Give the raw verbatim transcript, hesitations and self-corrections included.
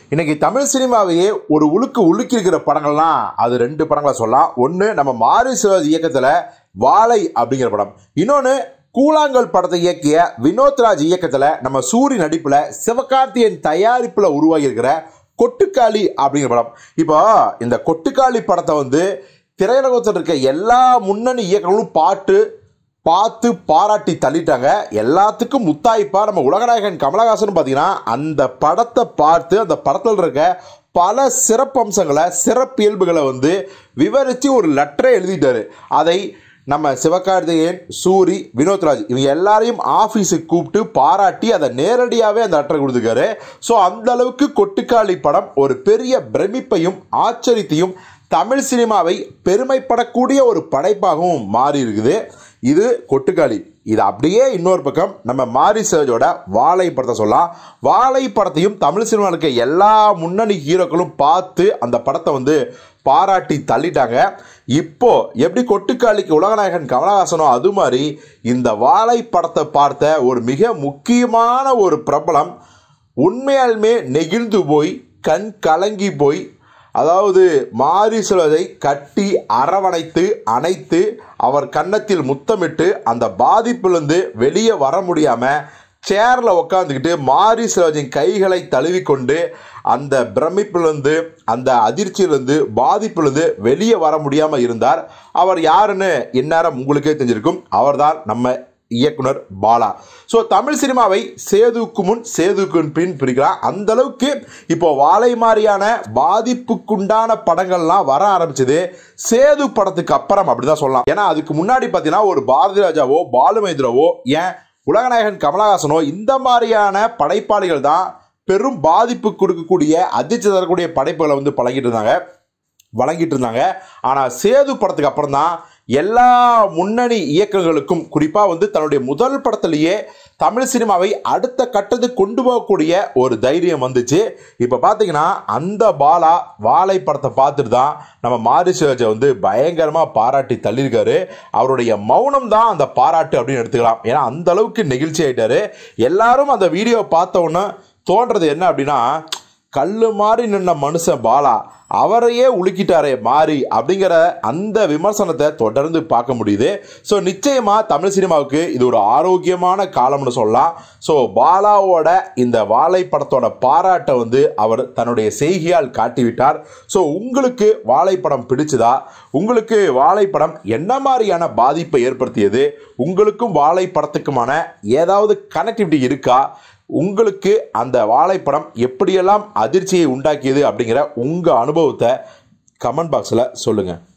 இன்னைக்கு தமிழ் சினிமாவையே ஒரு உலுக்கு உலுக்கி இருக்கிற படங்கள்லாம் அது ரெண்டு படங்களை சொல்லலாம். ஒன்று நம்ம மாரி சிவாஜி இயக்கத்தில் வாழை அப்படிங்கிற படம், இன்னொன்று கூழாங்கல் படத்தை இயக்கிய வினோத்ராஜ் இயக்கத்தில் நம்ம சூரி நடிப்பில் சிவகார்த்தியன் தயாரிப்பில் உருவாகி இருக்கிற கொட்டுக்காளி அப்படிங்கிற படம். இப்போ இந்த கொட்டுக்காளி படத்தை வந்து திரையுலகத்தில் இருக்க எல்லா முன்னணி இயக்கங்களும் பாட்டு பார்த்து பாராட்டி தள்ளிட்டாங்க. எல்லாத்துக்கும் முத்தாய்ப்பா நம்ம உலகநாயகன் கமலஹாசன் பார்த்தீங்கன்னா அந்த படத்தை பார்த்து அந்த படத்தில் இருக்க பல சிறப்பம்சங்களை சிறப்பியல்புகளை வந்து விவரித்து ஒரு லெட்டரை எழுதிட்டாரு. அதை நம்ம சிவகார்த்திகேயன், சூரி, வினோத்ராஜ் இவங்க எல்லாரையும் ஆஃபீஸுக்கு கூப்பிட்டு பாராட்டி அதை நேரடியாகவே அந்த லெட்டரை கொடுத்துருக்காரு. ஸோ அந்த அளவுக்கு கொட்டுக்காளி படம் ஒரு பெரிய பிரமிப்பையும் ஆச்சரியத்தையும் தமிழ் சினிமாவை பெருமைப்படக்கூடிய ஒரு படைப்பாகவும் மாறி இருக்குது. இது கொட்டுக்காளி. இது அப்படியே இன்னொரு பக்கம் நம்ம மாரி சிவாஜியோட வாழை படத்தை சொல்லலாம். வாழை படத்தையும் தமிழ் சினிமாவில் இருக்க எல்லா முன்னணி ஹீரோக்களும் பார்த்து அந்த படத்தை வந்து பாராட்டி தள்ளிட்டாங்க. இப்போ எப்படி கொட்டுக்காளிக்கு உலகநாயகன் கமலஹாசனோ அது மாதிரி இந்த வாழை படத்தை பார்த்த ஒரு மிக முக்கியமான ஒரு பிரபலம் உண்மையாலுமே நெகிழ்ந்து போய் கண் கலங்கி போய், அதாவது மாரி சிவாஜை கட்டி அரவணைத்து அணைத்து அவர் கன்னத்தில் முத்தமிட்டு அந்த பாதிப்பிலிருந்து வெளியே வர முடியாமல் சேரில் உட்காந்துக்கிட்டு மாரி சிவாஜியின் கைகளை தழுவிக்கொண்டு அந்த பிரமிப்பிலிருந்து அந்த அதிர்ச்சியிலிருந்து பாதிப்பிலிருந்து வெளியே வர முடியாமல் இருந்தார். அவர் யாருன்னு இந்நேரம் உங்களுக்கே தெரிஞ்சிருக்கும். அவர்தான் நம்ம இயக்குனர் பாலா. ஸோ தமிழ் சினிமாவை சேதுக்கு முன் சேதுக்கு பின் பிரிக்கலாம். அந்த அளவுக்கு இப்போ வாழை மாதிரியான பாதிப்புக்குண்டான படங்கள்லாம் வர ஆரம்பிச்சது சேது படத்துக்கு அப்புறம் அப்படிதான் சொல்லலாம். ஏன்னா அதுக்கு முன்னாடி பார்த்தீங்கன்னா ஒரு பாரதி ராஜாவோ பாலுமேந்திராவோ ஏன் உலகநாயகன் கமலஹாசனோ இந்த மாதிரியான படைப்பாளிகள் தான் பெரும் பாதிப்பு கொடுக்கக்கூடிய அதிர்ச்சி தரக்கூடிய படைப்புகளை வந்து பழகிட்டு இருந்தாங்க வழங்கிட்டு இருந்தாங்க. ஆனால் சேது படத்துக்கு அப்புறம் தான் எல்லா முன்னணி இயக்கங்களுக்கும் குறிப்பாக வந்து தன்னுடைய முதல் படத்திலேயே தமிழ் சினிமாவை அடுத்த கட்டத்துக்கு கொண்டு போகக்கூடிய ஒரு தைரியம் வந்துச்சு. இப்போ பார்த்தீங்கன்னா அந்த பாலா வாழை படத்தை பார்த்துட்டு தான் நம்ம மாரி சிவாஜியை வந்து பயங்கரமாக பாராட்டி தள்ளியிருக்காரு. அவருடைய மௌனம் தான் அந்த பாராட்டு அப்படின்னு எடுத்துக்கலாம். ஏன்னா அந்த அளவுக்கு நெகிழ்ச்சி ஆயிட்டாரு. எல்லாரும் அந்த வீடியோவை பார்த்த உடனே தோன்றது என்ன அப்படின்னா, கல்லு மாதிரி நின்ன மனுஷன் பாலா அவரையே உலுக்கிட்டாரே மாறி அப்படிங்கிற அந்த விமர்சனத்தை தொடர்ந்து பார்க்க முடியுது. ஸோ நிச்சயமாக தமிழ் சினிமாவுக்கு இது ஒரு ஆரோக்கியமான காலம்னு சொல்லலாம். ஸோ பாலாவோட இந்த வாழை படத்தோட பாராட்டை வந்து அவர் தன்னுடைய செய்கையால் காட்டிவிட்டார். ஸோ உங்களுக்கு வாழைப்படம் பிடிச்சதா? உங்களுக்கு வாழைப்படம் என்ன மாதிரியான பாதிப்பை ஏற்படுத்தியது? உங்களுக்கும் வாழை படத்துக்குமான ஏதாவது கனெக்டிவிட்டி இருக்கா? உங்களுக்கு அந்த வாழைப்படம் எப்படியெல்லாம் அதிர்ச்சியை உண்டாக்கியது அப்படிங்கிற உங்கள் அனுபவத்தை கமெண்ட் பாக்ஸில் சொல்லுங்கள்.